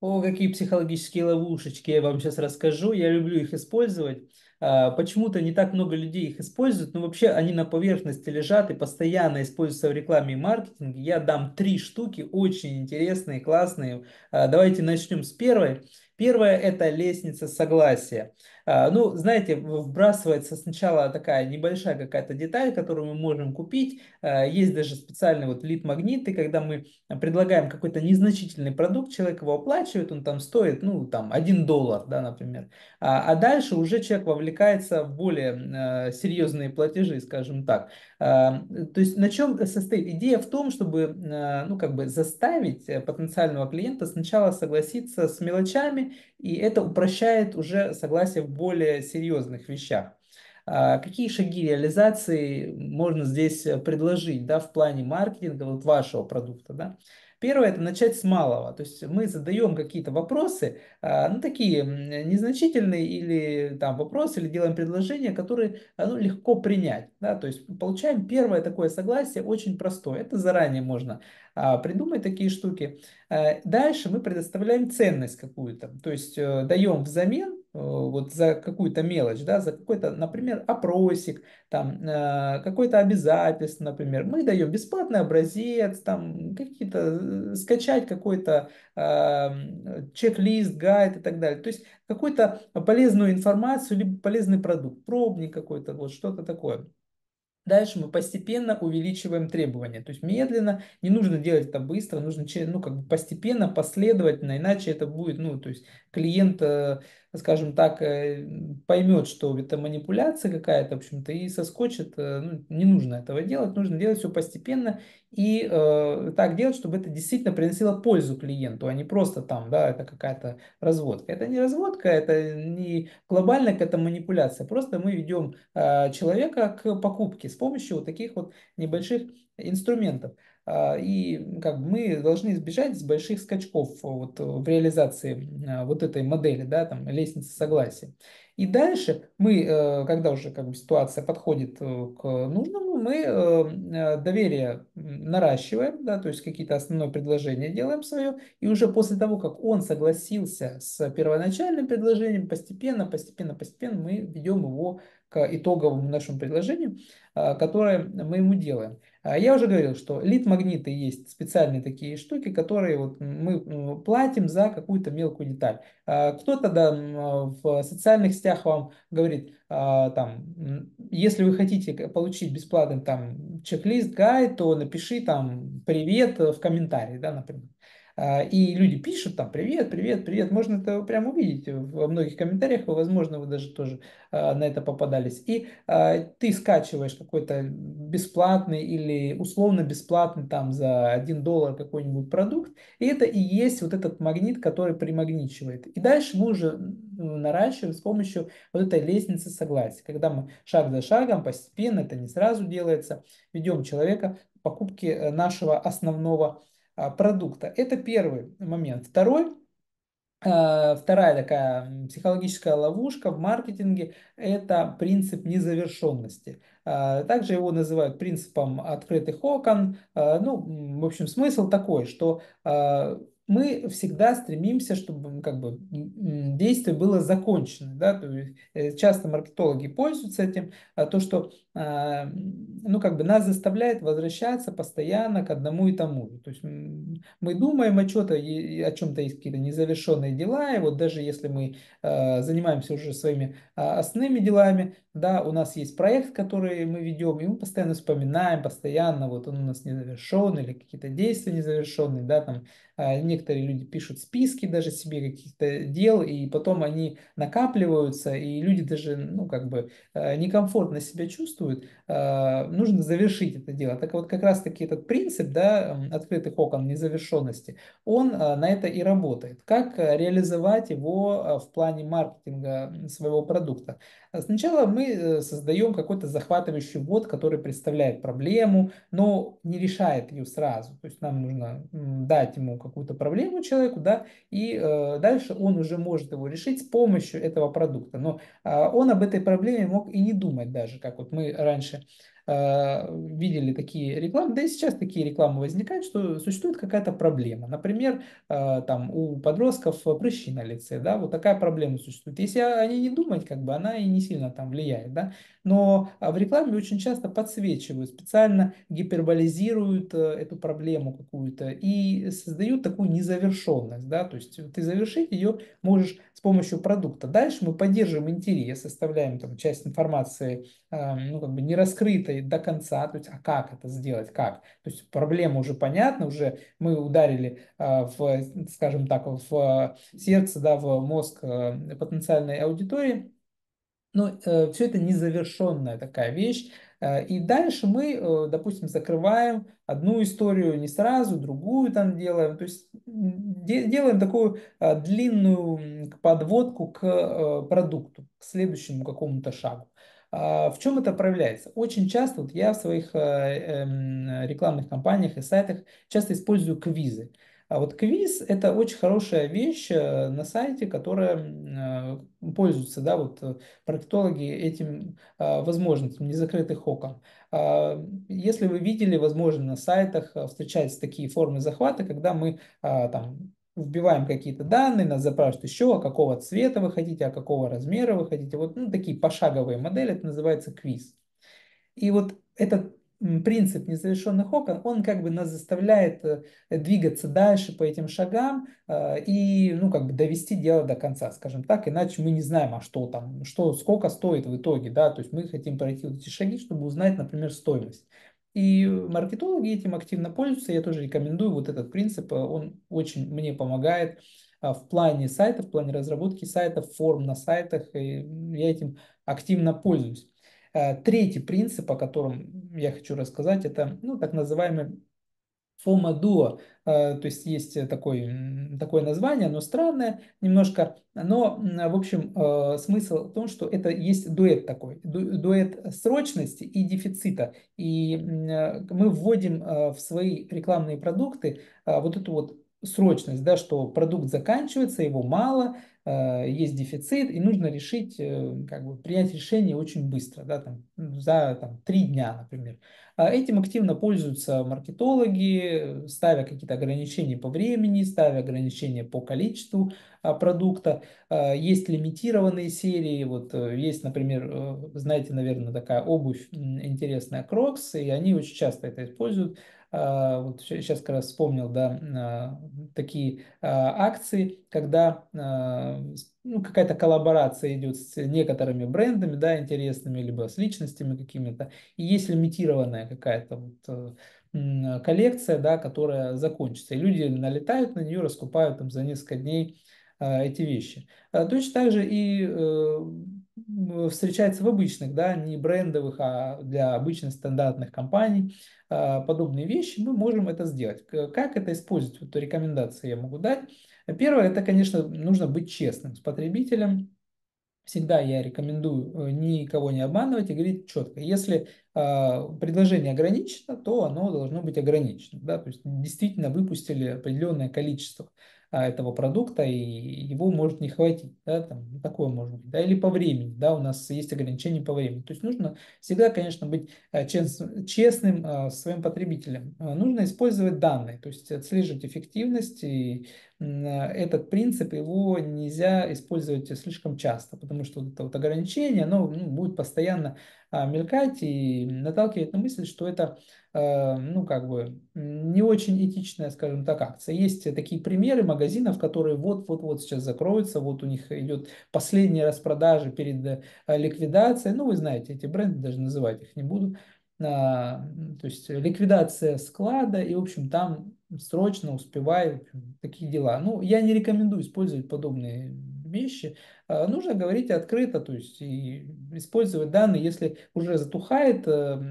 О, какие психологические ловушечки я вам сейчас расскажу. Я люблю их использовать. Почему-то не так много людей их используют, но вообще они на поверхности лежат и постоянно используются в рекламе и маркетинге. Я дам три штуки, очень интересные, классные. Давайте начнем с первой. Первая – это лестница согласия. Ну, знаете, вбрасывается сначала такая небольшая какая-то деталь, которую мы можем купить. Есть даже специальные вот лид-магниты, когда мы предлагаем какой-то незначительный продукт, человек его оплачивает, он там стоит, ну, там, $1, да, например. А дальше уже человек вовлекается в более серьезные платежи, скажем так. То есть на чем состоит? Идея в том, чтобы, ну, как бы заставить потенциального клиента сначала согласиться с мелочами, и это упрощает уже согласие в более серьезных вещах. Какие шаги реализации можно здесь предложить, да, в плане маркетинга вот вашего продукта, да? Первое – это начать с малого. То есть мы задаем какие-то вопросы, ну, такие незначительные или там вопросы, или делаем предложения, которые ну, легко принять. Да? То есть получаем первое такое согласие, очень простое. Это заранее можно придумать такие штуки. Дальше мы предоставляем ценность какую-то. То есть даем взамен вот за какую-то мелочь, да, за какой-то, например, опросик, там, какое-то обязательство, например. Мы даем бесплатный образец, там, какие-то, скачать какой-то чек-лист, гайд и так далее. То есть какую-то полезную информацию, либо полезный продукт, пробник какой-то, вот что-то такое. Дальше мы постепенно увеличиваем требования. То есть медленно, не нужно делать это быстро, нужно ну, как бы постепенно, последовательно, иначе это будет, ну, то есть клиент, скажем так, поймет, что это манипуляция какая-то, в общем-то, и соскочит. Ну, не нужно этого делать, нужно делать все постепенно и так делать, чтобы это действительно приносило пользу клиенту, а не просто там, да, это какая-то разводка. Это не разводка, это не глобальная какая-то манипуляция, просто мы ведем человека к покупке с помощью вот таких вот небольших инструментов. И как бы мы должны избежать больших скачков вот в реализации вот этой модели, да, там, лестницы согласия. И дальше мы, когда уже как бы ситуация подходит к нужному, мы доверие наращиваем, да, то есть какие-то основные предложения делаем свое, и уже после того, как он согласился с первоначальным предложением, постепенно мы ведем его к итоговому нашему предложению, которое мы ему делаем. Я уже говорил, что лид-магниты есть специальные такие штуки, которые вот мы платим за какую-то мелкую деталь. Кто-то да, в социальных сетях вам говорит, там, если вы хотите получить бесплатный там чек-лист, гайд, то напиши там привет в комментарии, да, например. И люди пишут там привет, привет, привет. Можно это прямо увидеть во многих комментариях, и, возможно, вы даже тоже на это попадались. И ты скачиваешь какой-то бесплатный или условно бесплатный там за $1 какой-нибудь продукт, и это и есть вот этот магнит, который примагничивает. И дальше мы уже наращиваем с помощью вот этой лестницы согласия, когда мы шаг за шагом, постепенно, это не сразу делается, ведем человека к покупке нашего основного продукта. Это первый момент. Вторая такая психологическая ловушка в маркетинге – это принцип незавершенности. Также его называют принципом открытых окон. Ну, в общем, смысл такой, что мы всегда стремимся, чтобы как бы, действие было закончено. Да? То есть, часто маркетологи пользуются этим, то, что ну, как бы нас заставляет возвращаться постоянно к одному и тому же. То есть мы думаем о чем-то, о чем-то есть какие-то незавершенные дела, и вот даже если мы занимаемся уже своими основными делами, да, у нас есть проект, который мы ведем, и мы постоянно вспоминаем, постоянно, вот он у нас незавершенный, или какие-то действия незавершенные, да, там некоторые люди пишут списки даже себе каких-то дел, и потом они накапливаются, и люди даже, ну, как бы некомфортно себя чувствуют, нужно завершить это дело. Так вот, как раз-таки этот принцип, да, открытых окон незавершенности, он на это и работает. Как реализовать его в плане маркетинга своего продукта? Сначала мы создаем какой-то захватывающий ввод, который представляет проблему, но не решает ее сразу. То есть нам нужно дать ему какую-то проблему человеку, да, и дальше он уже может его решить с помощью этого продукта. Но он об этой проблеме мог и не думать даже, как вот мы раньше видели такие рекламы, да и сейчас такие рекламы возникают, что существует какая-то проблема. Например, там у подростков прыщи на лице, да, вот такая проблема существует. Если о ней не думать, как бы она и не сильно там влияет, да, но в рекламе очень часто подсвечивают, специально гиперболизируют эту проблему какую-то и создают такую незавершенность, да, то есть ты завершить ее можешь с помощью продукта. Дальше мы поддерживаем интерес, оставляем там часть информации, ну, как бы не раскрытой до конца, то есть, а как это сделать, как? То есть проблема уже понятна, уже мы ударили в, скажем так, в сердце, да, в мозг потенциальной аудитории, но все это незавершенная такая вещь. И дальше мы, допустим, закрываем одну историю не сразу, другую там делаем. То есть делаем такую длинную подводку к продукту, к следующему какому-то шагу. В чем это проявляется? Очень часто вот я в своих рекламных кампаниях и сайтах часто использую квизы. А вот квиз — это очень хорошая вещь на сайте, которая пользуется, да, вот проктологи этим возможностям незакрытых окон. Если вы видели, возможно, на сайтах встречаются такие формы захвата, когда мы там вбиваем какие-то данные, нас запрашивают еще, а какого цвета вы хотите, а какого размера вы хотите. Вот ну, такие пошаговые модели, это называется квиз. И вот этот принцип незавершенных окон, он как бы нас заставляет двигаться дальше по этим шагам и, ну, как бы довести дело до конца, скажем так, иначе мы не знаем, а что там, что, сколько стоит в итоге, да, то есть мы хотим пройти вот эти шаги, чтобы узнать, например, стоимость. И маркетологи этим активно пользуются, я тоже рекомендую вот этот принцип, он очень мне помогает в плане сайтов, в плане разработки сайтов, форм на сайтах, и я этим активно пользуюсь. Третий принцип, о котором я хочу рассказать, это ну, так называемый FOMO-дуо. То есть есть такое название, оно странное немножко, но, в общем, смысл в том, что это есть дуэт такой, дуэт срочности и дефицита. И мы вводим в свои рекламные продукты вот эту вот срочность, да, что продукт заканчивается, его мало, есть дефицит, и нужно решить, как бы принять решение очень быстро, да, там, за там, 3 дня, например. Этим активно пользуются маркетологи, ставя какие-то ограничения по времени, ставя ограничения по количеству продукта. Есть лимитированные серии, вот есть, например, знаете, наверное, такая обувь интересная Crocs, и они очень часто это используют. Вот сейчас как раз вспомнил, да, такие акции, когда ну, какая-то коллаборация идет с некоторыми брендами, да, интересными, либо с личностями какими-то, и есть лимитированная какая-то вот, коллекция, да, которая закончится. И люди налетают на нее, раскупают там за несколько дней эти вещи. Точно так же и встречается в обычных, да, не брендовых, а для обычных стандартных компаний подобные вещи, мы можем это сделать. Как это использовать? Вот рекомендации я могу дать. Первое, это, конечно, нужно быть честным с потребителем. Всегда я рекомендую никого не обманывать и говорить четко. Если предложение ограничено, то оно должно быть ограничено. Да? То есть действительно выпустили определенное количество этого продукта, и его может не хватить. Да? Там, такое может быть. Да? Или по времени. Да? У нас есть ограничения по времени. То есть нужно всегда, конечно, быть честным с своим потребителем. Нужно использовать данные, то есть отслеживать эффективность и этот принцип его нельзя использовать слишком часто, потому что вот это вот ограничение, оно ну, будет постоянно мелькать и наталкивать на мысль, что это ну, как бы не очень этичная, скажем так, акция. Есть такие примеры магазинов, которые вот-вот-вот сейчас закроются, вот у них идет последняя распродажа перед ликвидацией. Ну, вы знаете, эти бренды, даже называть их не буду. То есть ликвидация склада, и, в общем, там срочно успевай, в общем, такие дела. Ну, я не рекомендую использовать подобные вещи. Нужно говорить открыто, то есть и использовать данные, если уже затухает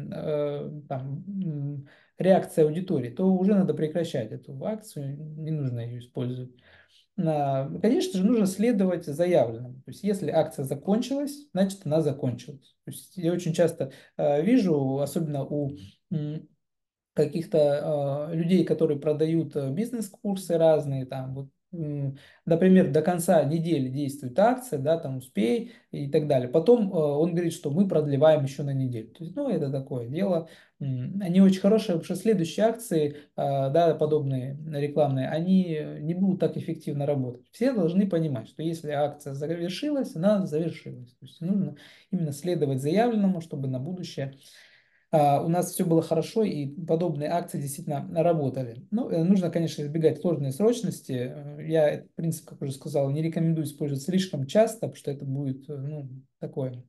там, реакция аудитории, то уже надо прекращать эту акцию, не нужно ее использовать. Конечно же, нужно следовать заявленному. То есть, если акция закончилась, значит, она закончилась. То есть, я очень часто вижу, особенно у каких-то людей, которые продают бизнес-курсы разные, там, вот например, до конца недели действует акция, да, там успей и так далее. Потом он говорит, что мы продлеваем еще на неделю. То есть, ну, это такое дело. Они очень хорошие, потому что следующие акции, да, подобные рекламные, они не будут так эффективно работать. Все должны понимать, что если акция завершилась, она завершилась. То есть нужно именно следовать заявленному, чтобы на будущее у нас все было хорошо и подобные акции действительно работали. Ну, нужно, конечно, избегать ложной срочности. Я этот принцип, как уже сказал, не рекомендую использовать слишком часто, потому что это будет, ну, такое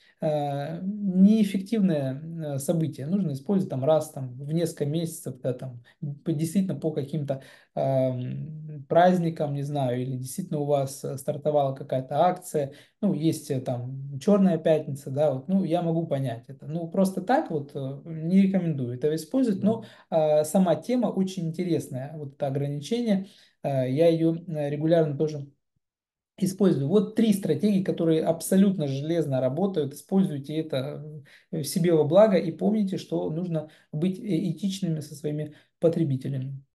неэффективное событие. Нужно использовать там раз там, в несколько месяцев, да, там, действительно по каким-то праздникам, не знаю, или действительно у вас стартовала какая-то акция, ну, есть там Черная пятница, да, вот, ну, я могу понять это. Ну, просто так вот не рекомендую это использовать, но сама тема очень интересная, вот это ограничение, я ее регулярно тоже использую. Вот три стратегии, которые абсолютно железно работают. Используйте это себе во благо и помните, что нужно быть этичными со своими потребителями.